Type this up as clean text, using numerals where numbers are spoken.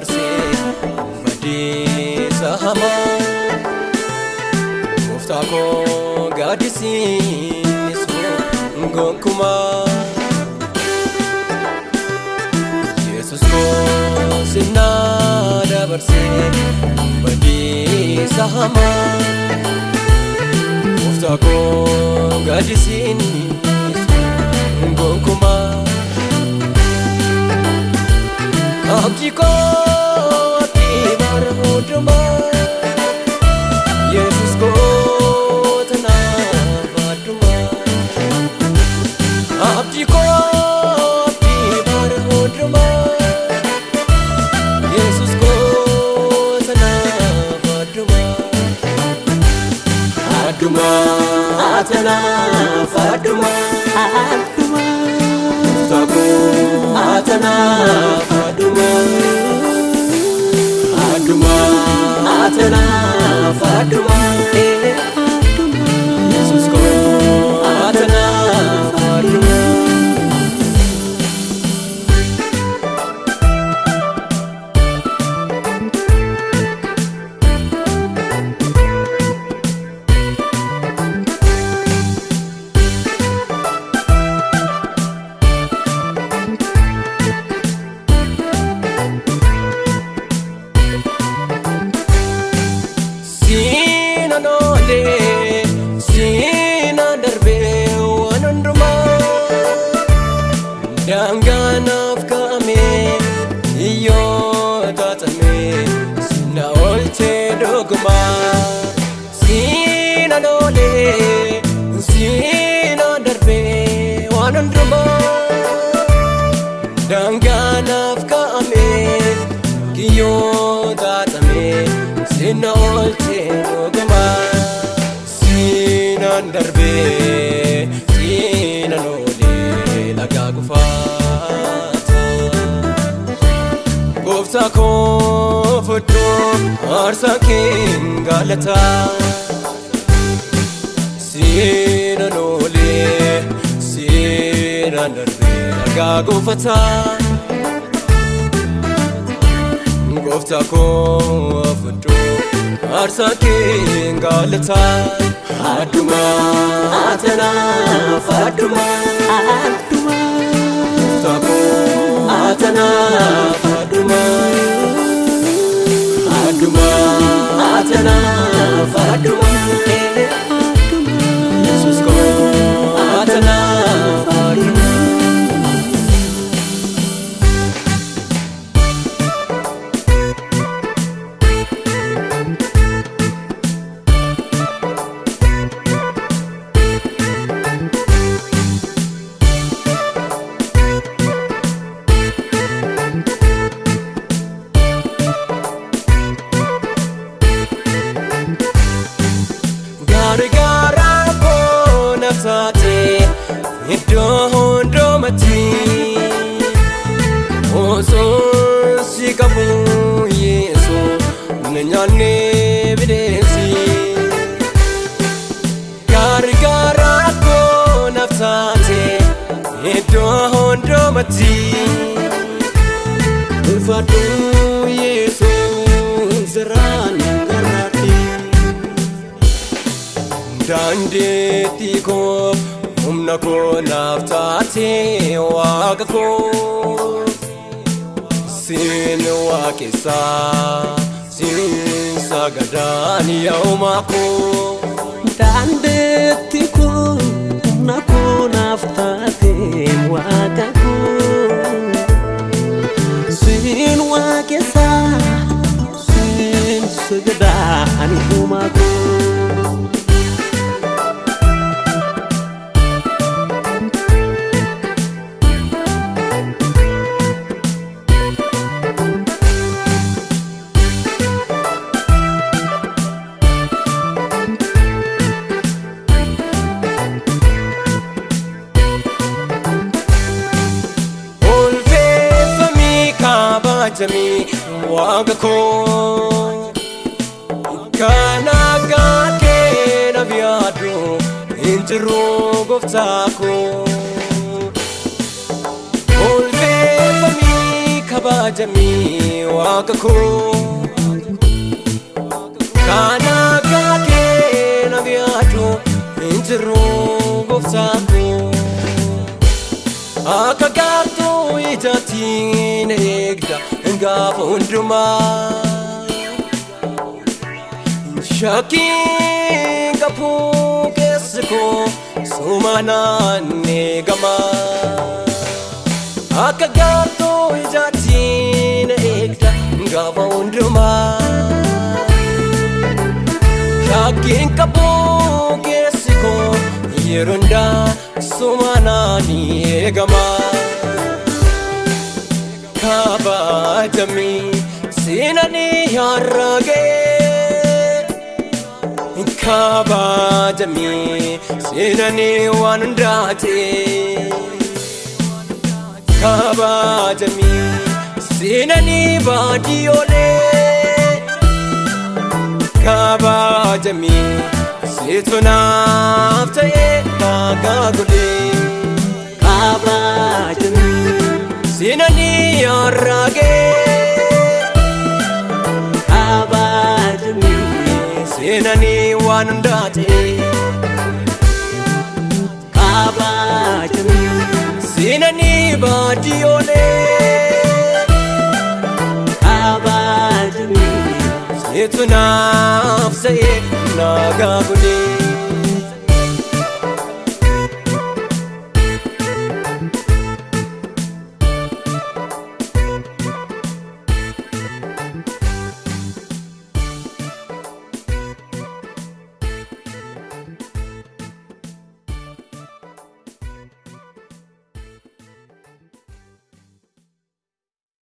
dabarse badiisa hamaa Gooftaa koo gaaddisiinis gonkumaa Yesus koo sinnaa dabarse badiisa hamaa Gooftaa koo gaaddisiinis gonkumaa Abdi ko abdi barhoduma Yesus ko tanafaduma Abdi ko abdi barhoduma Yesus ko tanafaduma Aduma tanafaduma Aduma Taku tanafaduma Aduma tanafaduma Aduma Yesus ko tanafaduma Sina darbe wanunduma Danganaf kami iyo tatame Sina olte dogma Sina nole Sina darbe wanunduma Danganaf kami iyo tatame Sina olte dogma Sinan darbe sinan ole laga gufata Gooftaa koo fudhu aarsaa kee galata Sinan ole sinan darbe laga gufata Gooftaa koo fudhu aarsaa kee galata Aduma tanafaduma Aduma Taku tanafaduma Aduma tanafaduma Aduma Yesus ko tanafaduma Gara ko nafsate iddo hundomati Oso sikabu Yesu nanyane bidesi Gara ko nafsate iddo hundomati Ulfatu Yesu zran garati Dandeti ko humna ko naftate waaqa ko sin waaqessa sin sagadan yauma ko Dandeti ko humna ko naftate waaqa ko sin waaqessa sin sagadan yauma ko Jami waaqa ko kana gaake na biadu injiru gooftaa ko olfe fami kabajamii waaqa koo kana gaakee na biyaatu hin jiru gooftaa koo akka gaartuu ijaatiin eegda gaafa hundumaa shakiin qabuu keessi koo sumanaan eegama akka gaartuu ijaatiin eegda gaafa hundumaa shakiin qabuu keessi koo yeroo hundaa sumanaan eegama kabajamii seenanii harragee kabajamii seenanii waan hundaatee kabajamii seenanii baadiyoolee kabajamii seetonaaf ta'ee nagaa godhee kabajamii seenanii harragee kabajamii seenanii waan hundaatee kabajamii seenanii baadiyoolee kabajamii seetonaaf ta'ee nagaa godhee